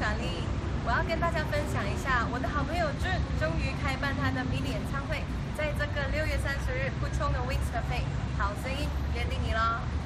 传力。我要跟大家分享一下，我的好朋友俊终于开办他的迷你演唱会，在这个6月30日，不冲的 Wings Cafe，好声音约定你咯。